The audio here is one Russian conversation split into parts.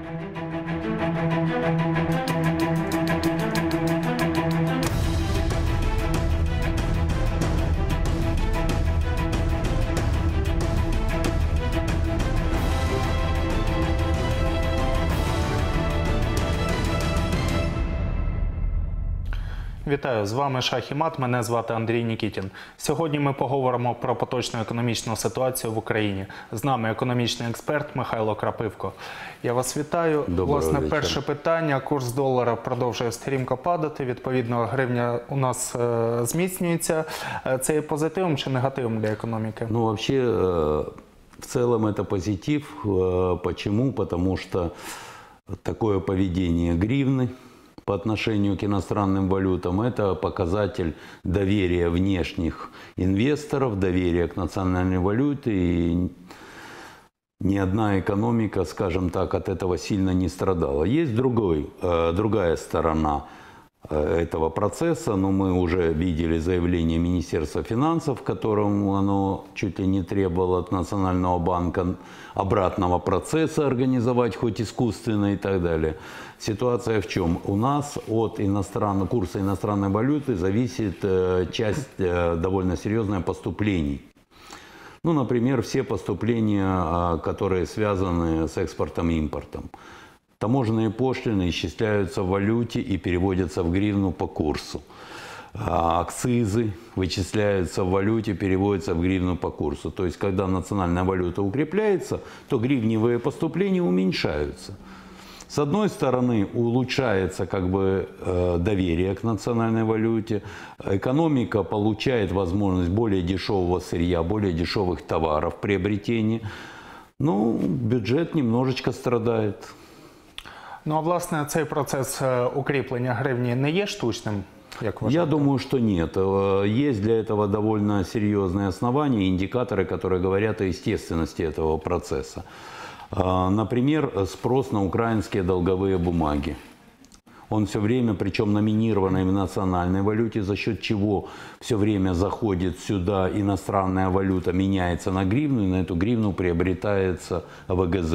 Вітаю, з вами Шах і Мат, мене звати Андрій Нікітін. Сьогодні ми поговоримо про поточну економічну ситуацію в Україні. З нами економічний експерт Михайло Крапивко. Я вас вітаю. Власне, перше питання. Курс долара продовжує стрімко падати, відповідно, гривня у нас зміцнюється. Це є позитивом чи негативом для економіки? Ну, вообще, в целом это позитив. Почему? Потому что такое поведение гривны по отношению к иностранным валютам – это показатель доверия внешних инвесторов, доверия к национальной валюте. И ни одна экономика, скажем так, от этого сильно не страдала. Есть другая сторона этого процесса, но мы уже видели заявление Министерства финансов, в котором оно чуть ли не требовало от Национального банка обратного процесса организовать, хоть искусственно и так далее. Ситуация в чем? У нас от курса иностранной валюты зависит часть довольно серьезная поступлений. Ну, например, все поступления, которые связаны с экспортом и импортом. Таможенные пошлины исчисляются в валюте и переводятся в гривну по курсу. Акцизы вычисляются в валюте, переводятся в гривну по курсу. То есть, когда национальная валюта укрепляется, то гривневые поступления уменьшаются. С одной стороны, улучшается доверие к национальной валюте, экономика получает возможность более дешевого сырья, более дешевых товаров приобретения. Ну, бюджет немножечко страдает. Ну, а власне, цей процес укріплення гривні не є штучним? Я думаю, что нет. Есть для этого довольно серьезные основания, индикаторы, которые говорят о естественности этого процесса. Например, спрос на украинские долговые бумаги. Он все время, причем номинированный в национальной валюте, за счет чего все время заходит сюда иностранная валюта, меняется на гривну, и на эту гривну приобретается ВГЗ.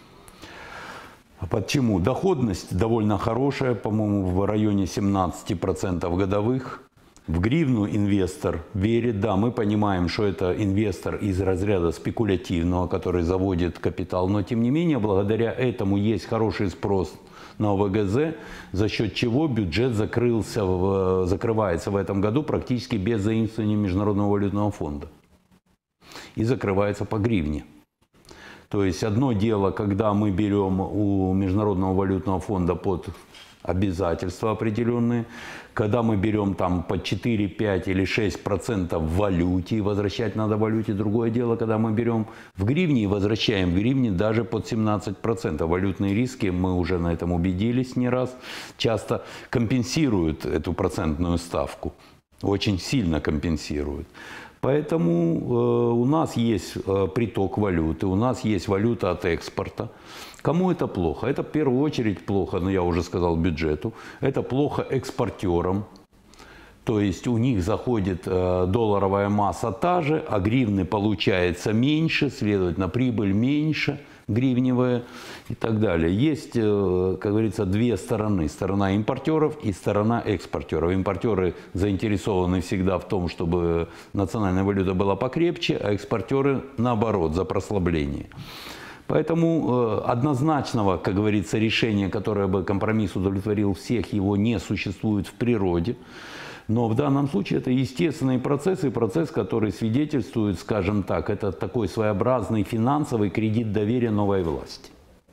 Почему? Доходность довольно хорошая, по-моему, в районе 17% годовых. В гривну инвестор верит. Да, мы понимаем, что это инвестор из разряда спекулятивного, который заводит капитал. Но, тем не менее, благодаря этому есть хороший спрос на ОВГЗ, за счет чего бюджет закрывается в этом году практически без заимствования Международного валютного фонда. И закрывается по гривне. То есть одно дело, когда мы берем у Международного валютного фонда под обязательства определенные, когда мы берем там по 4, 5 или 6% в валюте, и возвращать надо в валюте. Другое дело, когда мы берем в гривне и возвращаем в гривне даже под 17%. Валютные риски, мы уже на этом убедились не раз, часто компенсируют эту процентную ставку. Очень сильно компенсируют. Поэтому у нас есть приток валюты, у нас есть валюта от экспорта. Кому это плохо? Это в первую очередь плохо, но я уже сказал, бюджету. Это плохо экспортерам. То есть у них заходит долларовая масса та же, а гривны получается меньше, следовательно, прибыль меньше, гривневая и так далее. Есть, как говорится, две стороны. Сторона импортеров и сторона экспортеров. Импортеры заинтересованы всегда в том, чтобы национальная валюта была покрепче, а экспортеры, наоборот, за прослабление. Поэтому однозначного, как говорится, решения, которое бы компромисс удовлетворил всех, его не существует в природе. Но в данном случае это естественный процесс, и процесс, который свидетельствует, скажем так, это такой своеобразный финансовый кредит доверия новой власти.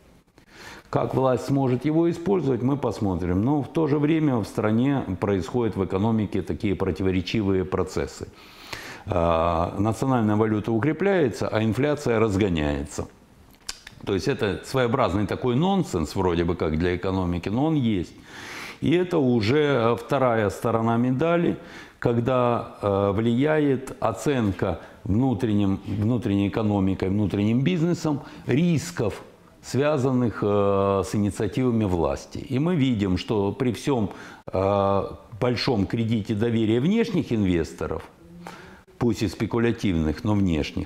Как власть сможет его использовать, мы посмотрим. Но в то же время в стране происходят в экономике такие противоречивые процессы. Национальная валюта укрепляется, а инфляция разгоняется. То есть это своеобразный такой нонсенс, вроде бы как для экономики, но он есть. И это уже вторая сторона медали, когда влияет оценка внутренней экономикой, внутренним бизнесом рисков, связанных с инициативами власти. И мы видим, что при всем большом кредите доверия внешних инвесторов пусть и спекулятивных, но внешних.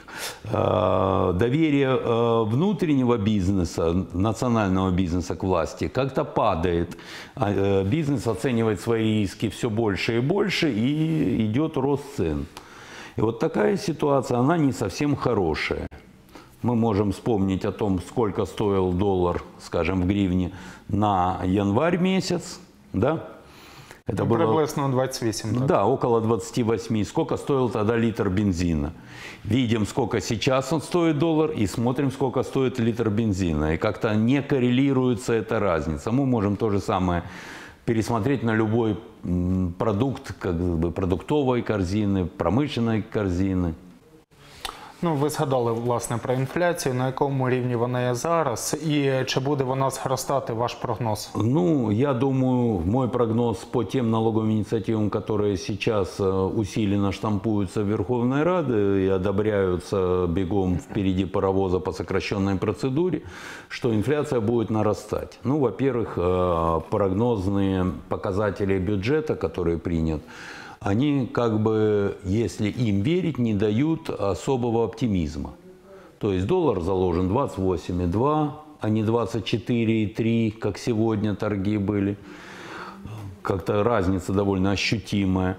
Доверие внутреннего бизнеса, национального бизнеса к власти как-то падает. Бизнес оценивает свои риски все больше и больше, и идет рост цен. И вот такая ситуация, она не совсем хорошая. Мы можем вспомнить о том, сколько стоил доллар, скажем, в гривне на январь месяц, да? Это было Приблизно 28. Так? да, около 28. Сколько стоил тогда литр бензина? Видим, сколько сейчас он стоит доллар, и смотрим, сколько стоит литр бензина. И как-то не коррелируется эта разница. Мы можем то же самое пересмотреть на любой продукт, как бы продуктовой корзины, промышленной корзины. Ну, ви згадали, власне, про інфляцію, на якому рівні вона є зараз, і чи буде вона зростати, ваш прогноз? Ну, я думаю, мой прогноз по тем налоговым инициативам, которые сейчас усиленно штампуются в Верховной Раде и одобряются бегом впереди паровоза по сокращенной процедуре, что инфляция будет нарастать. Ну, во-первых, прогнозные показатели бюджета, которые принят, они, как бы, если им верить, не дают особого оптимизма. То есть доллар заложен 28,2, а не 24,3, как сегодня торги были. Как-то разница довольно ощутимая.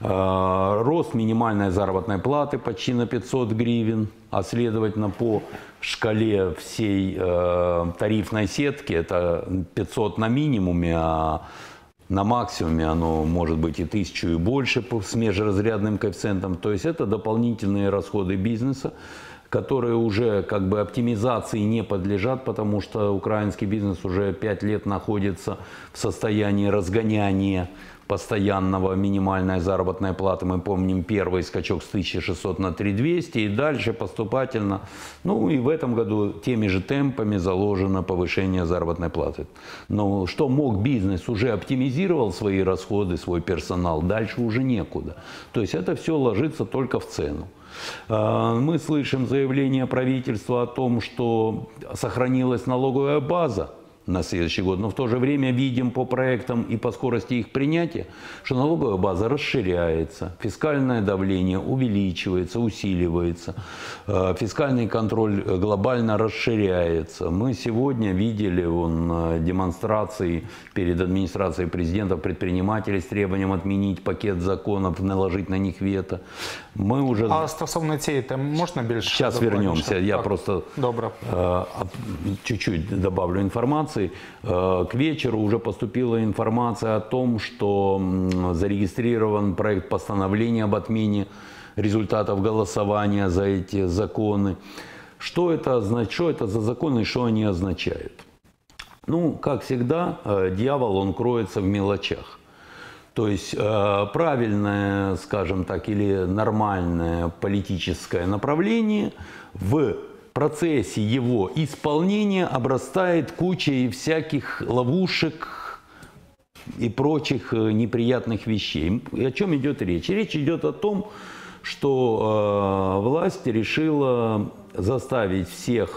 Рост минимальной заработной платы почти на 500 гривен, а следовательно по шкале всей тарифной сетки это 500 на минимуме, а на максимуме оно может быть и 1000 и больше с межразрядным коэффициентом. То есть это дополнительные расходы бизнеса, которые уже как бы оптимизации не подлежат, потому что украинский бизнес уже 5 лет находится в состоянии разгоняния постоянного минимальной заработной платы. Мы помним первый скачок с 1600 на 3200 и дальше поступательно. Ну и в этом году теми же темпами заложено повышение заработной платы. Но что мог бизнес? Уже оптимизировал свои расходы, свой персонал, дальше уже некуда. То есть это все ложится только в цену. Мы слышим заявление правительства о том, что сохранилась налоговая база на следующий год, но в то же время видим по проектам и по скорости их принятия, что налоговая база расширяется, фискальное давление увеличивается, усиливается, фискальный контроль глобально расширяется. Мы сегодня видели демонстрации перед администрацией президента предпринимателей с требованием отменить пакет законов, наложить на них вето. Мы уже... А стосовно цієї теми можна більше? Сейчас вернемся. Я так. просто Добре. Чуть-чуть добавлю информации. К вечеру уже поступила информация о том, что зарегистрирован проект постановления об отмене результатов голосования за эти законы. Что это означает? Что это за законы и что они означают? Ну, как всегда, дьявол, он кроется в мелочах. То есть правильное, скажем так, или нормальное политическое направление в процессе его исполнения обрастает кучей всяких ловушек и прочих неприятных вещей. И о чем идет речь? Речь идет о том, что власть решила заставить всех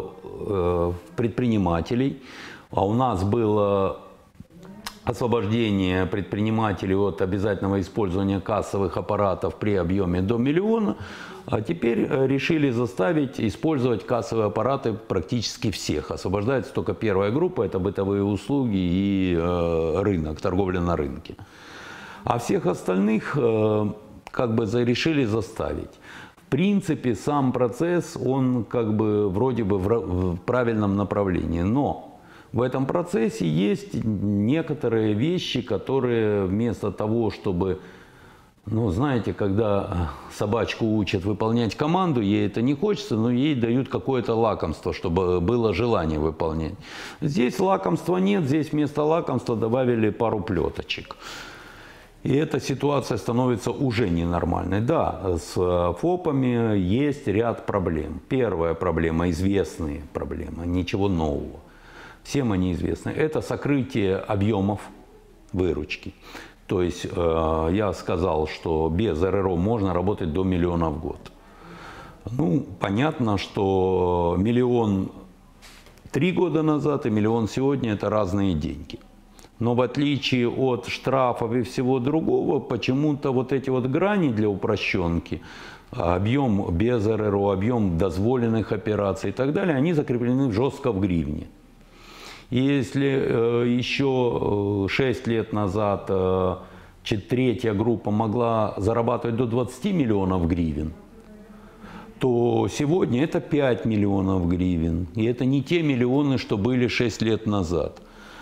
предпринимателей, а у нас было освобождение предпринимателей от обязательного использования кассовых аппаратов при объеме до 1 миллиона, а теперь решили заставить использовать кассовые аппараты практически всех. Освобождается только первая группа, это бытовые услуги и рынок, торговля на рынке. А всех остальных как бы решили заставить. В принципе, сам процесс, он как бы вроде бы в правильном направлении, но в этом процессе есть некоторые вещи, которые вместо того, чтобы, ну, знаете, когда собачку учат выполнять команду, ей это не хочется, но ей дают какое-то лакомство, чтобы было желание выполнять. Здесь лакомства нет, здесь вместо лакомства добавили пару плеточек. И эта ситуация становится уже ненормальной. Да, с ФОПами есть ряд проблем. Первая проблема, известные проблемы, ничего нового. Всем они известны. Это сокрытие объемов выручки. То есть я сказал, что без РРО можно работать до 1 миллиона в год. Ну, понятно, что 1 миллион 3 года назад и 1 миллион сегодня – это разные деньги. Но в отличие от штрафов и всего другого, почему-то вот эти вот грани для упрощенки, объем без РРО, объем дозволенных операций и так далее, они закреплены жестко в гривне. И если еще 6 лет назад третья группа могла зарабатывать до 20 миллионов гривен, то сегодня это 5 миллионов гривен. И это не те миллионы, что были 6 лет назад.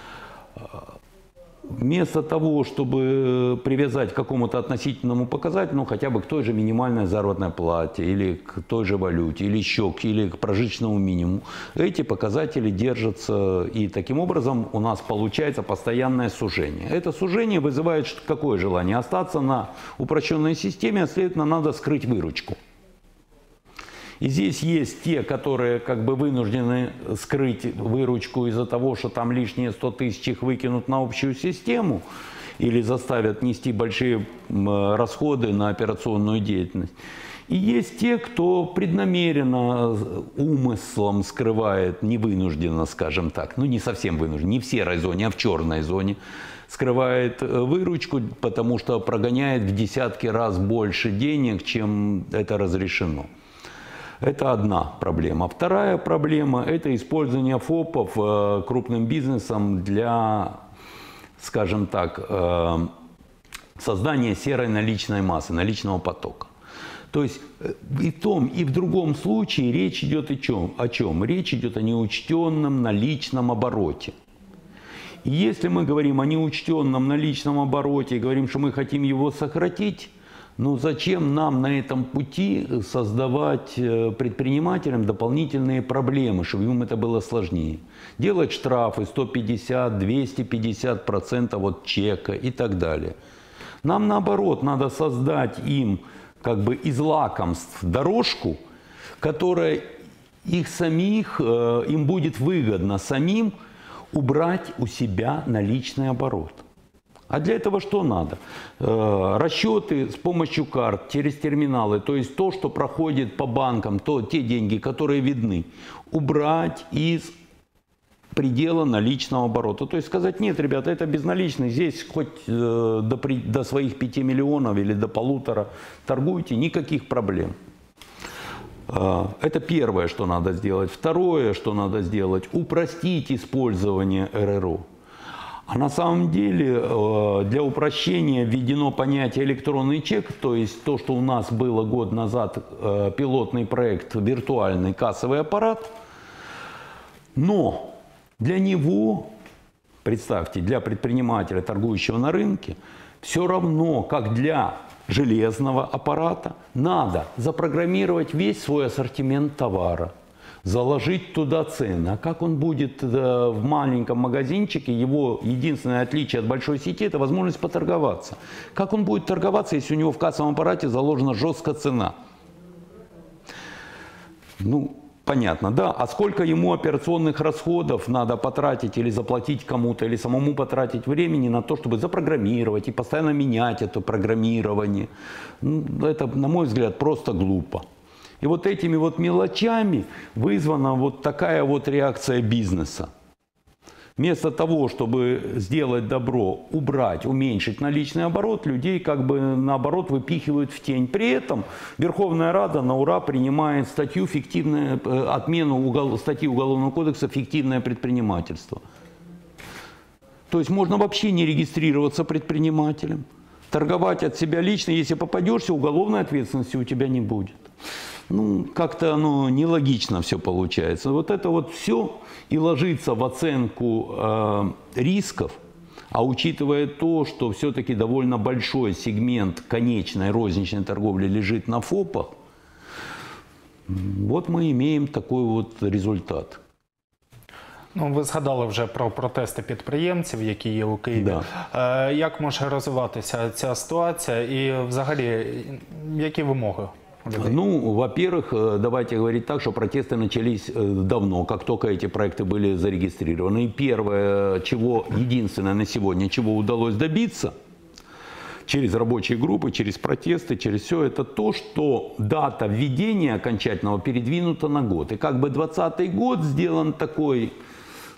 Вместо того, чтобы привязать к какому-то относительному показателю, хотя бы к той же минимальной заработной плате, или к той же валюте, или к прожиточному минимуму, эти показатели держатся, и таким образом у нас получается постоянное сужение. Это сужение вызывает какое желание? Остаться на упрощенной системе, а следовательно, надо скрыть выручку. И здесь есть те, которые как бы вынуждены скрыть выручку из-за того, что там лишние 100 тысяч их выкинут на общую систему или заставят нести большие расходы на операционную деятельность. И есть те, кто преднамеренно, умыслом скрывает, невынужденно, скажем так, ну не совсем вынужденно, не в серой зоне, а в черной зоне, скрывает выручку, потому что прогоняет в десятки раз больше денег, чем это разрешено. Это одна проблема. Вторая проблема – это использование ФОПов крупным бизнесом для, скажем так, создания серой наличной массы, наличного потока. То есть и в том, и в другом случае речь идет о чем? Речь идет о неучтенном наличном обороте. И если мы говорим о неучтенном наличном обороте и говорим, что мы хотим его сократить, ну зачем нам на этом пути создавать предпринимателям дополнительные проблемы, чтобы им это было сложнее? Делать штрафы 150-250% от чека и так далее. Нам наоборот надо создать им как бы из лакомств дорожку, которая их самих, им будет выгодно самим убрать у себя наличный оборот. А для этого что надо? Расчеты с помощью карт, через терминалы, то есть то, что проходит по банкам, те деньги, которые видны, убрать из предела наличного оборота. То есть сказать, нет, ребята, это безналичный, здесь хоть до своих 5 миллионов или до 1,5 торгуйте, никаких проблем. Это первое, что надо сделать. Второе, что надо сделать, упростить использование РРО. А на самом деле для упрощения введено понятие электронный чек, то есть то, что у нас было год назад, пилотный проект виртуальный кассовый аппарат. Но для него, представьте, для предпринимателя, торгующего на рынке, все равно, как для железного аппарата, надо запрограммировать весь свой ассортимент товара. Заложить туда цены. А как он будет в маленьком магазинчике, его единственное отличие от большой сети – это возможность поторговаться. Как он будет торговаться, если у него в кассовом аппарате заложена жесткая цена? Ну, понятно, да. А сколько ему операционных расходов надо потратить или заплатить кому-то, или самому потратить времени на то, чтобы запрограммировать и постоянно менять это программирование? Ну, это, на мой взгляд, просто глупо. И вот этими вот мелочами вызвана вот такая вот реакция бизнеса. Вместо того, чтобы сделать добро, убрать, уменьшить наличный оборот, людей как бы наоборот выпихивают в тень. При этом Верховная Рада на ура принимает отмену статьи Уголовного кодекса «Фиктивное предпринимательство». То есть можно вообще не регистрироваться предпринимателем, торговать от себя лично, если попадешься, уголовной ответственности у тебя не будет. Ну, как-то оно нелогично все получается. Вот это вот все и ложится в оценку рисков, а учитывая то, что все-таки довольно большой сегмент конечной розничной торговли лежит на ФОПах, вот мы имеем такой вот результат. Ну, ви згадали вже про протести підприємців, які є у Києві. Да. Як може розвиватися ця ситуація і взагалі які вимоги? Ну, во-первых, давайте говорить так, что протесты начались давно, как только эти проекты были зарегистрированы. И первое, единственное на сегодня, чего удалось добиться через рабочие группы, через протесты, через все, это то, что дата введения окончательного передвинута на год. И как бы 2020 год сделан такой,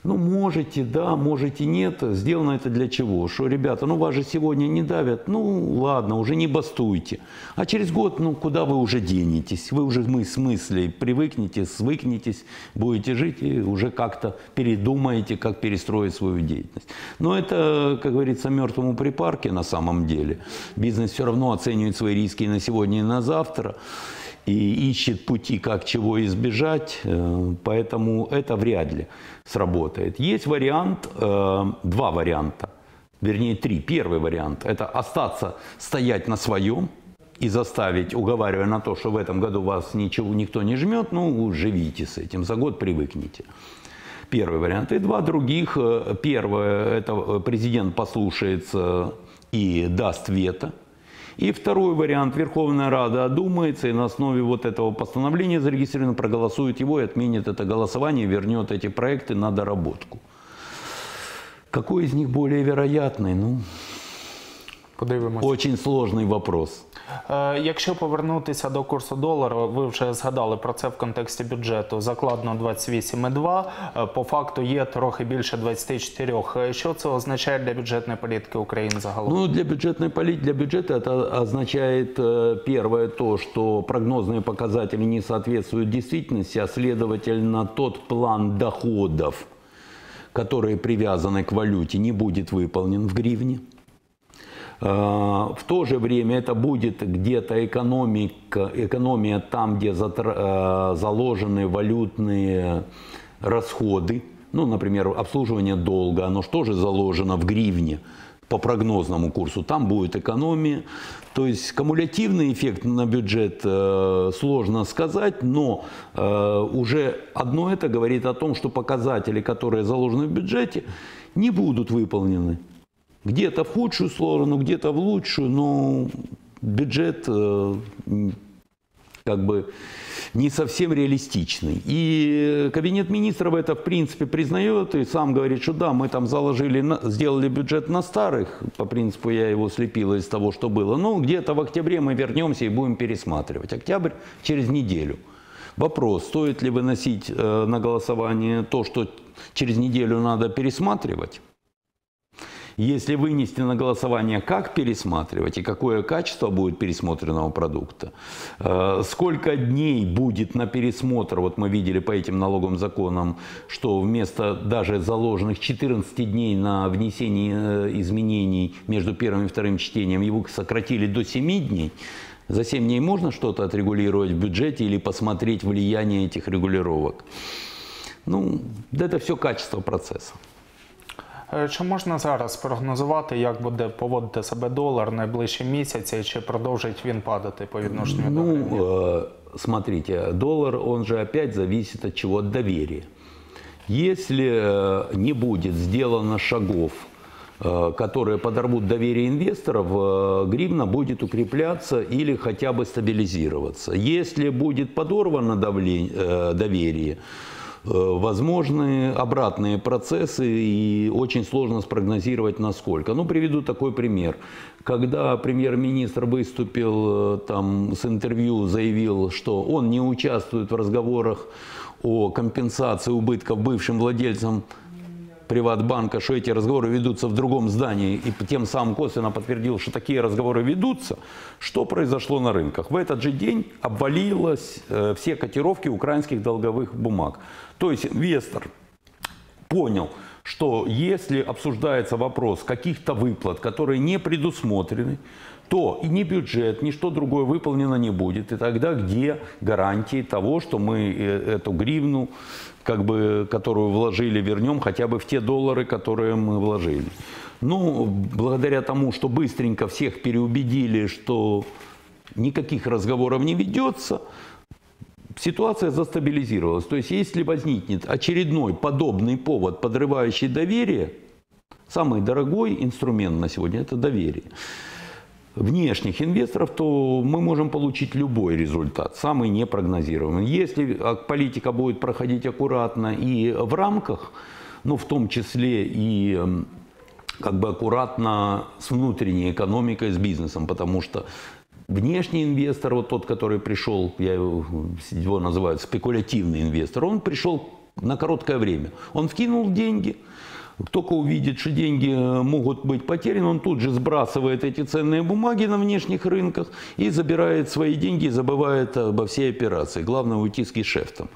Ну, можете, да, можете, нет. Сделано это для чего? Что, ребята, ну вас же сегодня не давят. Ну, ладно, уже не бастуйте. А через год, ну, куда вы уже денетесь? Вы уже с мыслей привыкнете, свыкнетесь, будете жить и уже как-то передумаете, как перестроить свою деятельность. Но это, как говорится, мертвому припарке на самом деле. Бизнес все равно оценивает свои риски и на сегодня, и на завтра. И ищет пути, как чего избежать, поэтому это вряд ли сработает. Есть вариант, два варианта, вернее три. Первый вариант – это остаться стоять на своем и заставить, уговаривая на то, что в этом году вас никто не жмет, ну, живите с этим, за год привыкните. Первый вариант. И два других. Первое – это президент послушается и даст вето. И второй вариант. Верховная Рада одумается и на основе вот этого постановления зарегистрировано, проголосует его и отменит это голосование, вернет эти проекты на доработку. Какой из них более вероятный? Ну, Подивимося. очень сложный вопрос. Якщо повернутися до курсу долару, ви вже згадали про це в контексті бюджету. Закладено 28,2, по факту є трохи більше 24. Що це означає для бюджетної політики України загалом? Ну, для бюджета это означает первое то, что прогнозные показатели не соответствуют действительности, а следовательно тот план доходов, который привязаны к валюте, не будет выполнен в гривне. В то же время это будет где-то экономия там, где заложены валютные расходы. Ну, например, обслуживание долга, оно же тоже заложено в гривне по прогнозному курсу. Там будет экономия. То есть кумулятивный эффект на бюджет сложно сказать, но уже одно это говорит о том, что показатели, которые заложены в бюджете, не будут выполнены. Где-то в худшую сторону, где-то в лучшую, но бюджет как бы не совсем реалистичный. И Кабинет министров это в принципе признает и сам говорит, что да, мы там сделали бюджет на старых, по принципу я его слепил из того, что было, но где-то в октябре мы вернемся и будем пересматривать. Октябрь через неделю. Вопрос, стоит ли выносить на голосование то, что через неделю надо пересматривать? Если вынести на голосование, как пересматривать и какое качество будет пересмотренного продукта, сколько дней будет на пересмотр, вот мы видели по этим налоговым законам, что вместо даже заложенных 14 дней на внесение изменений между первым и вторым чтением, его сократили до 7 дней. За 7 дней можно что-то отрегулировать в бюджете или посмотреть влияние этих регулировок? Ну, это все качество процесса. Чи можна зараз прогнозувати, як буде поводити себе долар найближчі місяці, чи продовжить він падати по відношенню до гривні? Ну, смотрите, доллар, он же опять зависит от чего? От доверия. Если не будет сделано шагов, которые подорвут доверие инвесторов, гривна будет укрепляться или хотя бы стабилизироваться. Если будет подорвано доверие, возможны обратные процессы и очень сложно спрогнозировать насколько. Ну, приведу такой пример. Когда премьер-министр выступил там с интервью, заявил, что он не участвует в разговорах о компенсации убытков бывшим владельцам Приватбанка, что эти разговоры ведутся в другом здании, и тем самым косвенно подтвердил, что такие разговоры ведутся, что произошло на рынках? В этот же день обвалились все котировки украинских долговых бумаг. То есть инвестор понял, что если обсуждается вопрос каких-то выплат, которые не предусмотрены, то и ни бюджет, ни что другое выполнено не будет. И тогда где гарантии того, что мы эту гривну, которую вложили, вернем хотя бы в те доллары, которые мы вложили? Ну, благодаря тому, что быстренько всех переубедили, что никаких разговоров не ведется, ситуация застабилизировалась. То есть, если возникнет очередной подобный повод, подрывающий доверие, самый дорогой инструмент на сегодня – это доверие внешних инвесторов, то мы можем получить любой результат, самый непрогнозируемый. Если политика будет проходить аккуратно и в рамках, ну, в том числе и аккуратно с внутренней экономикой, с бизнесом, потому что внешний инвестор, вот тот, который пришел, его называют спекулятивный инвестор, он пришел на короткое время. Он вкинул деньги, только увидит, что деньги могут быть потеряны, он тут же сбрасывает эти ценные бумаги на внешних рынках и забирает свои деньги и забывает обо всей операции. Главное уйти с гешефтом.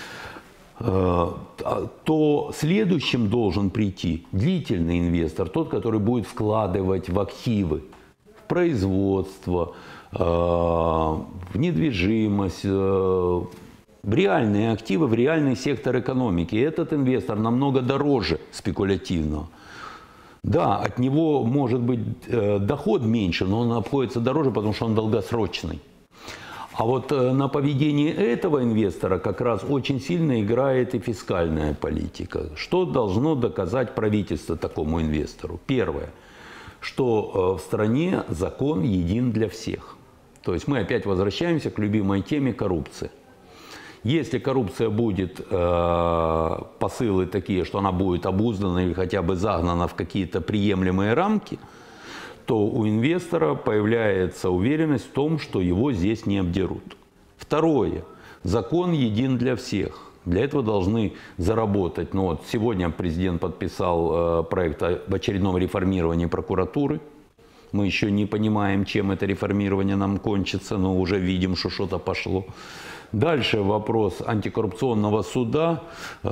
То следующим должен прийти длительный инвестор, тот, который будет вкладывать в активы, в производство, в недвижимость, в реальные активы, в реальный сектор экономики. И этот инвестор намного дороже спекулятивного. Да, от него может быть доход меньше, но он обходится дороже, потому что он долгосрочный. А вот на поведение этого инвестора как раз очень сильно играет и фискальная политика. Что должно доказать правительство такому инвестору? Первое, что в стране закон един для всех. То есть мы опять возвращаемся к любимой теме коррупции. Если коррупция будет, посылы такие, что она будет обуздана или хотя бы загнана в какие-то приемлемые рамки, то у инвестора появляется уверенность в том, что его здесь не обдерут. Второе. Закон един для всех. Для этого должны заработать. Ну вот сегодня президент подписал проект об очередном реформировании прокуратуры. Мы еще не понимаем, чем это реформирование нам кончится, но уже видим, что что-то пошло. Дальше вопрос антикоррупционного суда,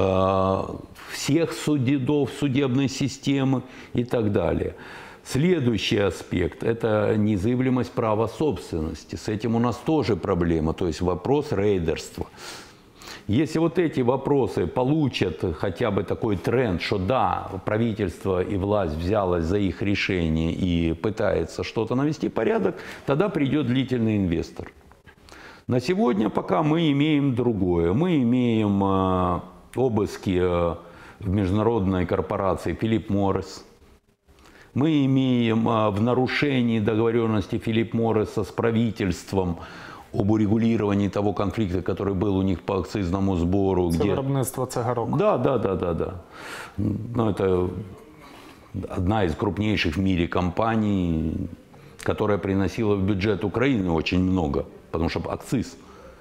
всех судов, судебной системы и так далее. Следующий аспект – это незыблемость права собственности. С этим у нас тоже проблема, то есть вопрос рейдерства. Если вот эти вопросы получат хотя бы такой тренд, что да, правительство и власть взялась за их решение и пытается что-то навести порядок, тогда придет длительный инвестор. На сегодня пока мы имеем другое. Мы имеем обыски в международной корпорации Philip Morris. Мы имеем в нарушении договоренности Philip Morris с правительством об урегулировании того конфликта, который был у них по акцизному сбору. Це виробництво цигарок. Да. Ну, это одна из крупнейших в мире компаний, которая приносила в бюджет Украины очень много, потому что акциз.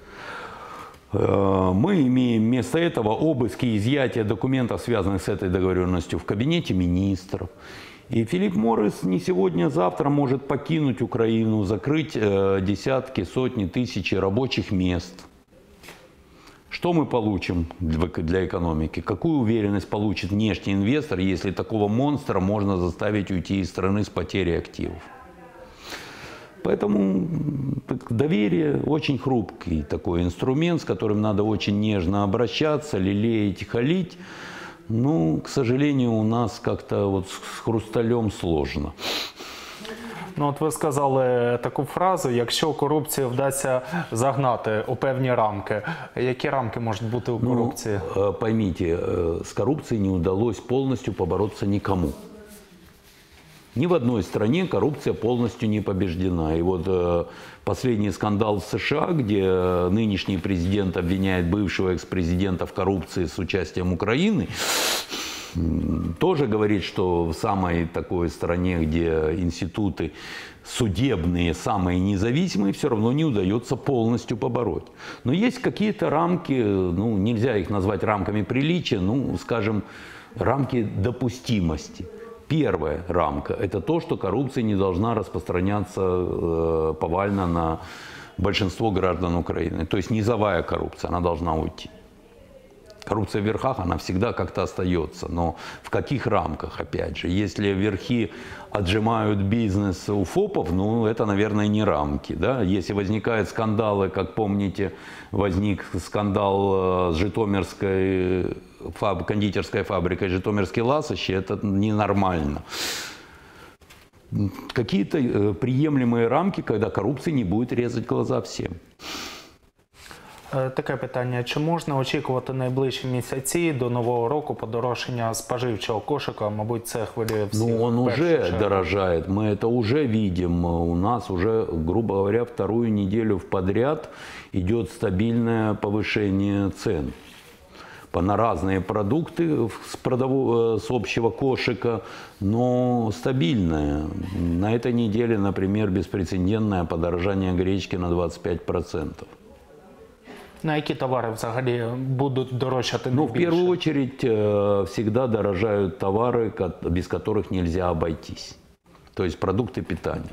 Мы имеем вместо этого обыски и изъятия документов, связанных с этой договоренностью, в кабинете министров. И Philip Morris не сегодня, а завтра может покинуть Украину, закрыть десятки, сотни, тысячи рабочих мест. Что мы получим для экономики? Какую уверенность получит внешний инвестор, если такого монстра можно заставить уйти из страны с потерей активов? Поэтому доверие очень хрупкий такой инструмент, с которым надо очень нежно обращаться, лелеять, халить. Ну, к сожалению, у нас как-то вот с хрусталем сложно. Ну, от ви сказали таку фразу: якщо корупцію вдасться загнати у певні рамки. Які рамки можуть бути у корупції? Ну, поймите, с коррупцией не удалось полностью побороться никому. Ни в одной стране коррупция полностью не побеждена. И вот последний скандал в США, где нынешний президент обвиняет бывшего экс-президента в коррупции с участием Украины, тоже говорит, что в самой такой стране, где институты судебные, самые независимые, все равно не удается полностью побороть. Но есть какие-то рамки, ну, нельзя их назвать рамками приличия, ну, скажем, рамки допустимости. Первая рамка – это то, что коррупция не должна распространяться повально на большинство граждан Украины. То есть низовая коррупция, она должна уйти. Коррупция в верхах, она всегда как-то остается. Но в каких рамках, опять же? Если верхи отжимают бизнес у ФОПов, ну, это, наверное, не рамки. Да? Если возникают скандалы, как помните, возник скандал с Житомирской кондитерской фабрикой «Житомирские ласощи», это ненормально. Какие-то приемлемые рамки, когда коррупция не будет резать глаза всем. Таке питання. Чи можна очікувати найближчі місяці до Нового року подорожчання споживчого кошика? Мабуть, це хвилює всіх. Ну, он уже дорожает. Мы это уже видим. У нас уже, грубо говоря, вторую неделю подряд идет стабильное повышение цен. На разные продукты с общего кошика, но стабильное. На этой неделе, например, беспрецедентное подорожание гречки на 25%. На які товари взагалі будуть дорожчати Ну, в найбільше? первую очередь, всегда дорожают товары, без которых нельзя обойтись. То есть продукты питания.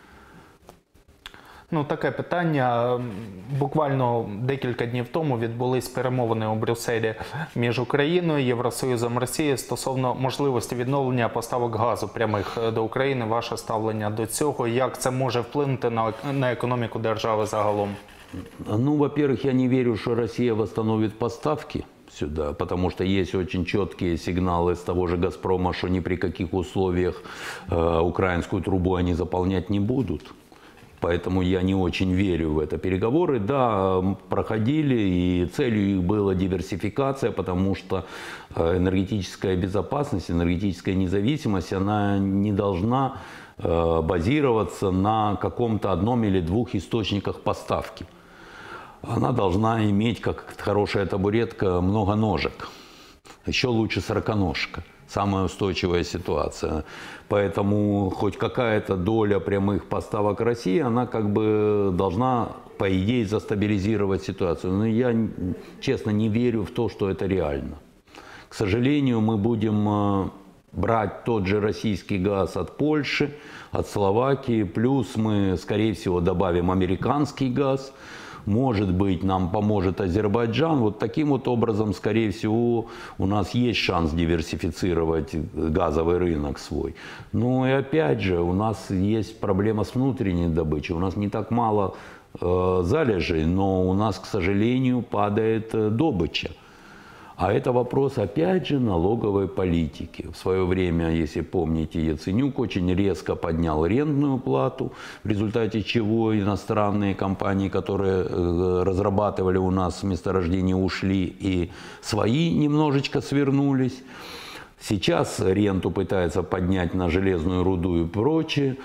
Ну, таке питання. Буквально декілька днів тому відбулись перемовини у Брюсселі між Україною, Євросоюзом, Росією стосовно можливості відновлення поставок газу прямих до України. Ваше ставлення до цього? Як це може вплинути на економіку держави загалом? Ну, во-первых, я не верю, что Россия восстановит поставки сюда, потому что есть очень четкие сигналы с того же «Газпрома», что ни при каких условиях украинскую трубу они заполнять не будут. Поэтому я не очень верю в это. Переговоры, да, проходили, и целью их была диверсификация, потому что энергетическая безопасность, энергетическая независимость, она не должна базироваться на каком-то одном или двух источниках поставки. Она должна иметь, как хорошая табуретка, много ножек. Еще лучше 40-ножка. Самая устойчивая ситуация. Поэтому хоть какая-то доля прямых поставок России, она как бы должна, по идее, застабилизировать ситуацию. Но я, честно, не верю в то, что это реально. К сожалению, мы будем брать тот же российский газ от Польши, от Словакии, плюс мы, скорее всего, добавим американский газ. Может быть, нам поможет Азербайджан. Вот таким вот образом, скорее всего, у нас есть шанс диверсифицировать газовый рынок свой. Но и опять же, у нас есть проблема с внутренней добычей. У нас не так мало залежей, но у нас, к сожалению, падает добыча. А это вопрос, опять же, налоговой политики. В свое время, если помните, Яценюк очень резко поднял арендную плату, в результате чего иностранные компании, которые разрабатывали у нас месторождения, ушли и свои немножечко свернулись. Сейчас ренту пытаются поднять на железную руду и прочее.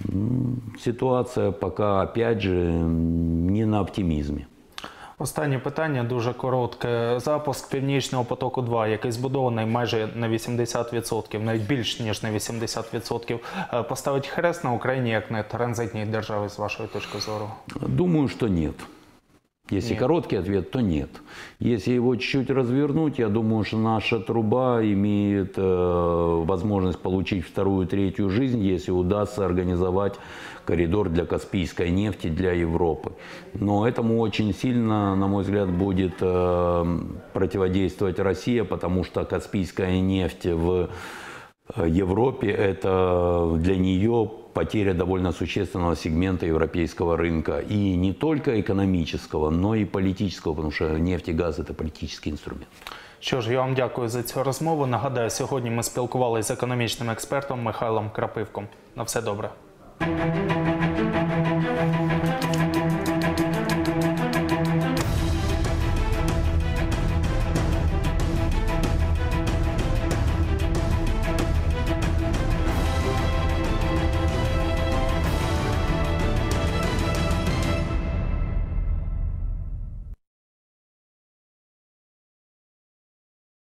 Ситуация пока, опять же, не на оптимизме. Останнє питання, дуже коротке. Запуск «Північного потоку-2», який збудований майже на 80%, навіть більш ніж на 80%, поставить хрест на Україні як на транзитній державі, з вашої точки зору? Думаю, что нет. Если короткий ответ, то нет. Если его чуть-чуть развернуть, я думаю, что наша труба имеет возможность получить вторую, третью жизнь, если удастся организовать коридор для каспийской нефти для Европы. Но этому очень сильно, на мой взгляд, будет противодействовать Россия, потому что каспийская нефть в Европе – это для нее потеря довольно существенного сегмента европейского рынка. И не только экономического, но и политического, потому что нефть и газ – это политический инструмент. Що ж, я вам дякую за цю розмову. Нагадаю, сьогодні ми спілкувалися з економічним експертом Михайлом Крапивком. На все добре.